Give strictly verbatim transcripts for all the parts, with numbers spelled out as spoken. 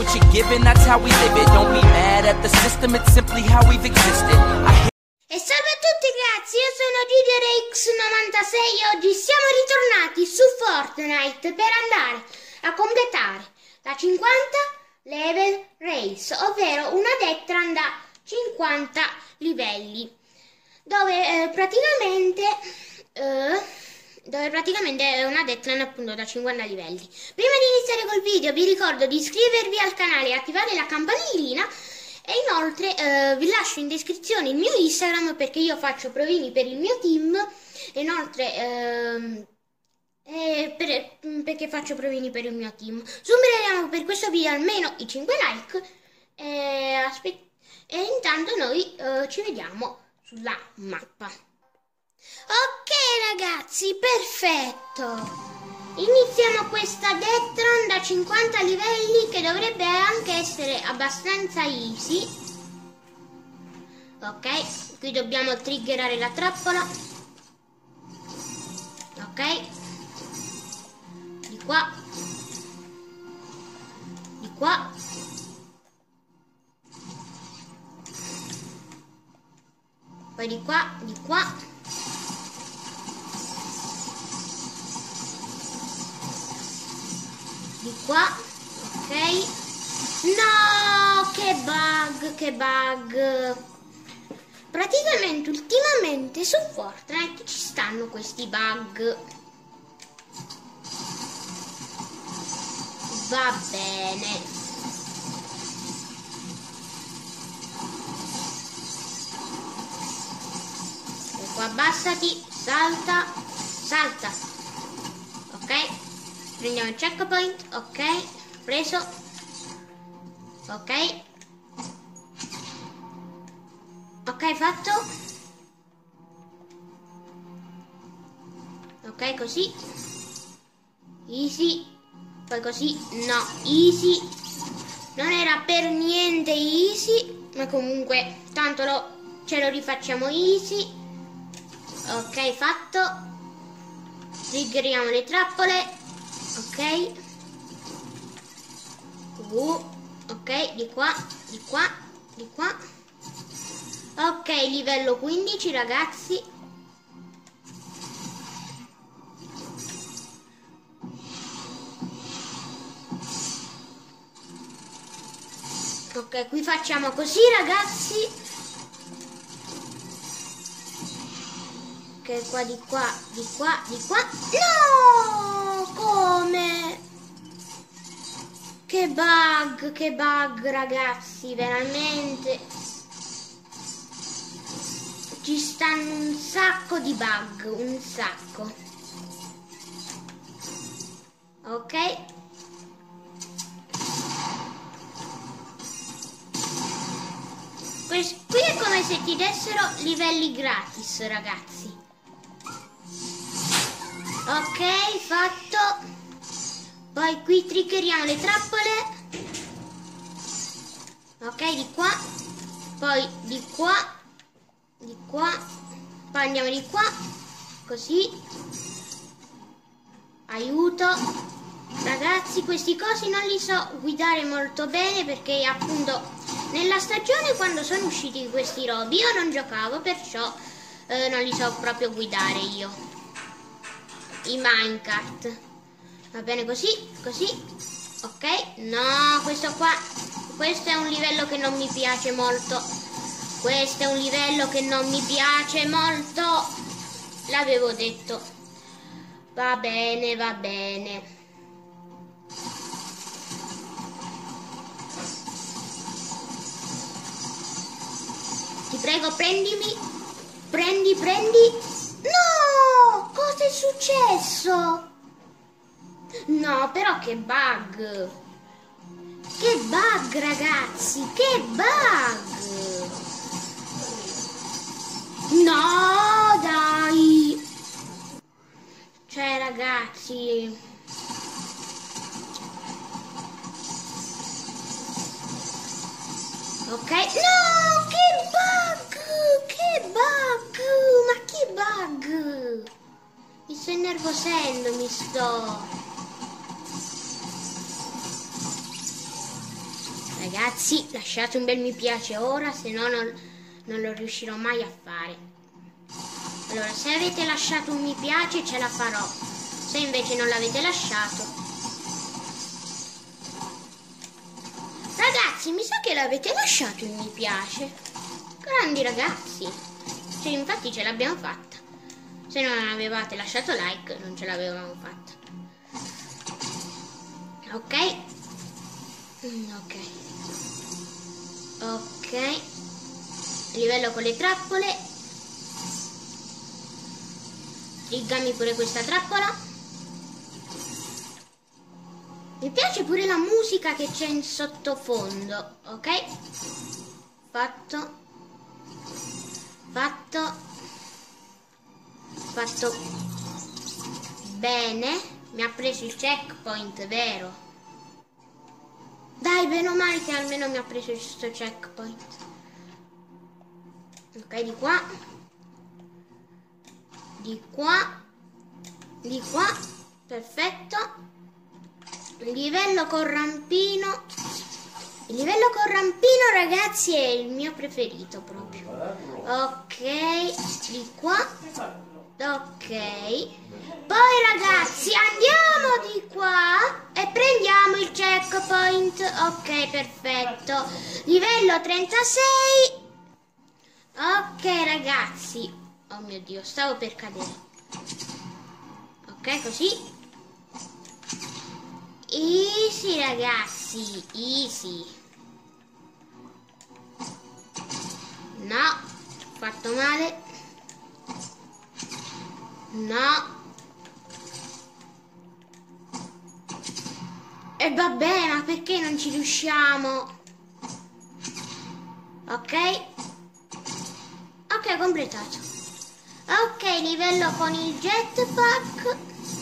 what you're given, that's how we live it. Don't be mad at the system, it's simply how we've existed. I E salve a tutti ragazzi, io sono GDRX novantasei e oggi siamo ritornati su Fortnite per andare a completare la cinquanta level race, ovvero una Deathtrap da cinquanta livelli, dove eh, praticamente eh, dove praticamente è una Deathtrap appunto da cinquanta livelli. Prima di iniziare col video vi ricordo di iscrivervi al canale e attivare la campanellina. E inoltre eh, vi lascio in descrizione il mio Instagram, perché io faccio provini per il mio team. E inoltre ehm, eh, per, perché faccio provini per il mio team. Superiamo per questo video almeno i cinque like. E, e intanto noi eh, ci vediamo sulla mappa. Ok ragazzi, perfetto. Iniziamo questa Deathtrap da cinquanta livelli, che dovrebbe anche essere abbastanza easy. Ok, qui dobbiamo triggerare la trappola. Ok, di qua, di qua, poi di qua, di qua. Di qua, ok. No, che bug, che bug. Praticamente ultimamente su Fortnite ci stanno questi bug. Va bene. E qua abbassati, salta, salta. Ok. Prendiamo il checkpoint, ok, preso, ok, ok fatto, ok così, easy, poi così, no, easy, non era per niente easy, ma comunque tanto lo, ce lo rifacciamo easy, ok fatto, triggeriamo le trappole. Ok, uh, ok, di qua, di qua, di qua. Ok, livello quindici ragazzi. Ok, qui facciamo così ragazzi. Ok, qua, di qua, di qua, di qua. No! Come? Che bug, che bug ragazzi, veramente ci stanno un sacco di bug, un sacco. Ok, Questo, qui è come se ti dessero livelli gratis ragazzi. Ok, fatto. Poi qui triggeriamo le trappole. Ok, di qua. Poi di qua. Di qua. Poi andiamo di qua. Così. Aiuto. Ragazzi, questi cosi non li so guidare molto bene, perché appunto nella stagione, quando sono usciti questi robi, io non giocavo, perciò eh, non li so proprio guidare io. I minecart. Va bene così, così. Ok, no, questo qua, questo è un livello che non mi piace molto. Questo è un livello che non mi piace molto. L'avevo detto. Va bene, va bene. Ti prego, prendimi. Prendi, prendi. No! Cosa è successo? No, però che bug! Che bug, ragazzi! Che bug! No, dai! Cioè, ragazzi... Ok? No! Che bug! Che bug! Ma che bug! Mi sto innervosendo, mi sto... Ragazzi, lasciate un bel mi piace ora, se no non, non lo riuscirò mai a fare. Allora, se avete lasciato un mi piace ce la farò, se invece non l'avete lasciato. Ragazzi, mi sa che l'avete lasciato il mi piace. Grandi ragazzi. Cioè, infatti ce l'abbiamo fatta. Se non avevate lasciato like, non ce l'avevamo fatta. Ok. Ok. Ok. Livello con le trappole. Rigammi pure questa trappola. Mi piace pure la musica che c'è in sottofondo. Ok. Fatto. Fatto. Fatto. Bene. Mi ha preso il checkpoint, vero? Dai, bene o male che almeno mi ha preso questo checkpoint. Ok, di qua. Di qua. Di qua. Perfetto. Livello con rampino. Il livello con rampino, ragazzi, è il mio preferito proprio. Ok, di qua. Ok. Poi ragazzi andiamo di qua e prendiamo il checkpoint. Ok, perfetto. Livello trentasei. Ok ragazzi. Oh mio Dio, stavo per cadere. Ok, così. Easy ragazzi, easy. No, ho fatto male. No. E vabbè, ma perché non ci riusciamo? Ok. Ok, completato. Ok, livello con il jetpack.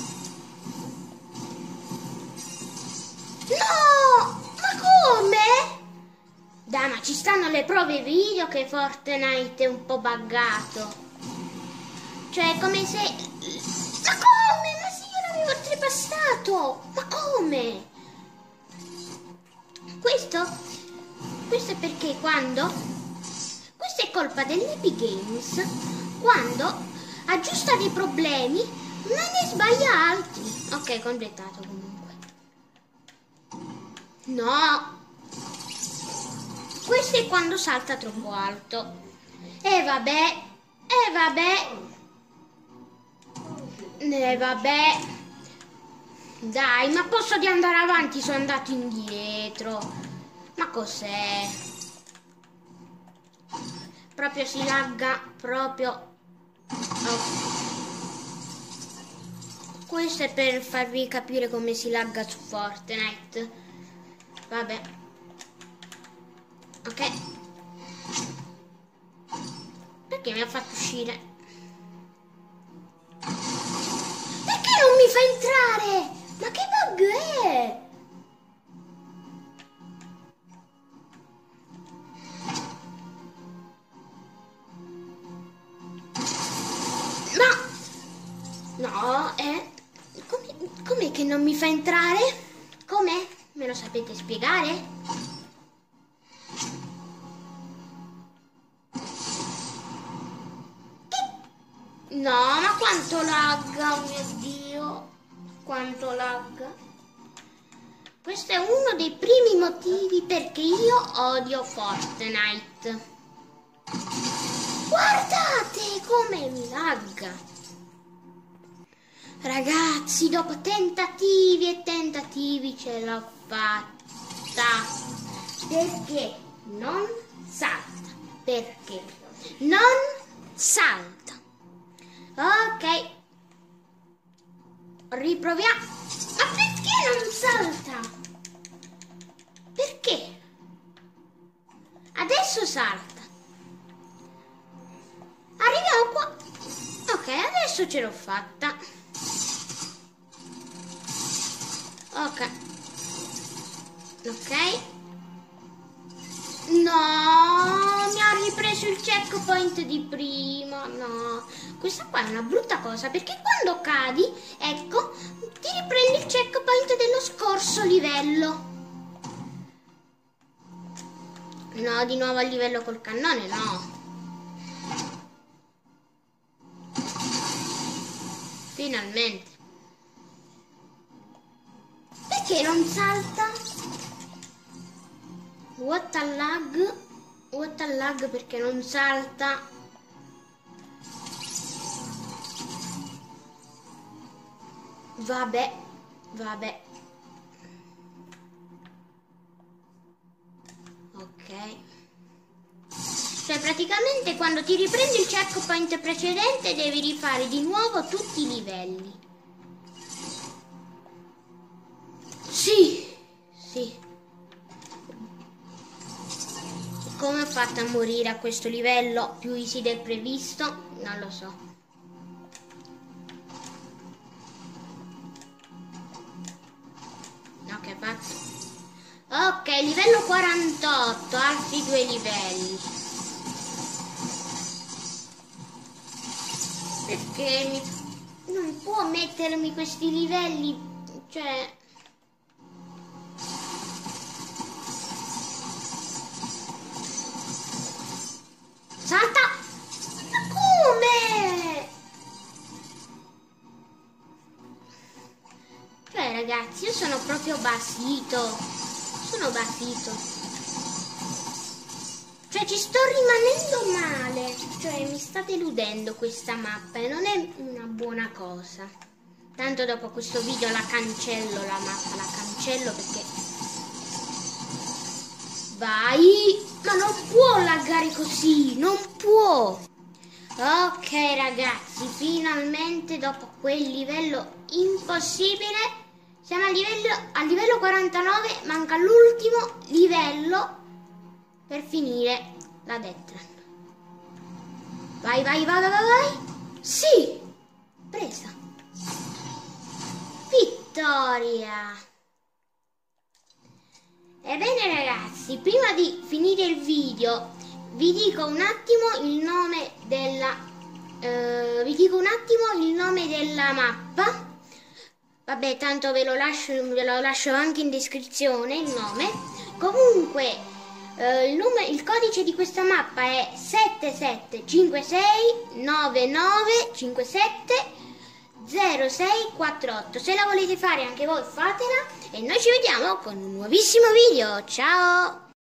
No! Ma come? Dai, ma ci stanno le prove video che Fortnite è un po' buggato. Cioè, è come se... Ma come? Ma sì, io l'avevo oltrepassato! Ma come? Questo? Questo è perché quando... Questo è colpa dell'Epic Games. Quando aggiusta dei problemi, ma ne sbaglia altri. Ok, completato comunque. No! Questo è quando salta troppo alto. E vabbè. E vabbè. E vabbè. Dai, ma posso di andare avanti? Sono andato indietro. Ma cos'è? Proprio si lagga. Proprio. Oh. Questo è per farvi capire come si lagga su Fortnite. Vabbè. Ok. Perché mi ha fatto uscire? Perché non mi fa entrare? Ma che bug è? Ma... No, eh? Come, com'è che non mi fa entrare? Com'è? Me lo sapete spiegare? No, ma quanto lagga, oh mio Dio, quanto lagga. Questo è uno dei primi motivi perché io odio Fortnite. Guardate come mi lagga. Ragazzi, dopo tentativi e tentativi ce l'ho fatta. Perché non salta? Perché non salta? Ok, riproviamo. Ma perché non salta? Perché? Adesso salta. Arriviamo qua. Ok, adesso ce l'ho fatta. Ok. Ok. No, mi ha ripreso il checkpoint di prima. No, questa qua è una brutta cosa perché quando cadi, ecco, ti riprendi il checkpoint dello scorso livello. No, di nuovo a livello col cannone, no. Finalmente. Perché non salta? What a lag? What a lag perché non salta? Vabbè, vabbè. Ok. Cioè praticamente quando ti riprendi il checkpoint precedente devi rifare di nuovo tutti i livelli. Sì, sì. Come ho fatto a morire a questo livello più easy del previsto? Non lo so. No, che fatto? Ok, livello quarantotto, altri due livelli. Perché mi... non può mettermi questi livelli, cioè... Salta! Ma come? Cioè ragazzi, io sono proprio basito. Sono basito. Cioè ci sto rimanendo male. Cioè mi sta deludendo questa mappa e non è una buona cosa. Tanto dopo questo video la cancello la mappa, la cancello perché... Vai! Ma non può laggare così, non può! Ok ragazzi, finalmente dopo quel livello impossibile siamo a livello, a livello quarantanove, manca l'ultimo livello per finire la Death Run. Vai, vai, vai, vai, vai! Sì! Presa! Vittoria! Ebbene ragazzi, prima di finire il video vi dico un attimo il nome della eh, vi dico un attimo il nome della mappa. Vabbè, tanto ve lo lascio, ve lo lascio anche in descrizione il nome. Comunque eh, il, nome, il codice di questa mappa è sette sette cinque sei nove nove cinque sette zero sei quattro otto. Se la volete fare anche voi fatela e noi ci vediamo con un nuovissimo video. Ciao!